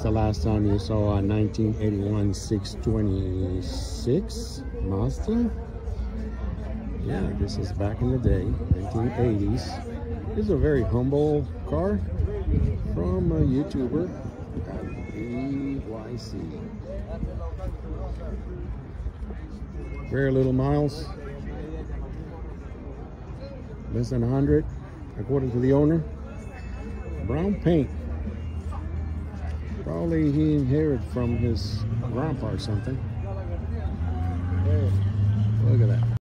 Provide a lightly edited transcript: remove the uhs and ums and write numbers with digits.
the last time you saw a 1981 626 Mazda. Yeah, this is back in the day, 1980s. This is a very humble car from a YouTuber at BYC. Very little miles, less than 100 according to the owner. Brown paint. Probably he inherited from his grandpa or something. Look at that.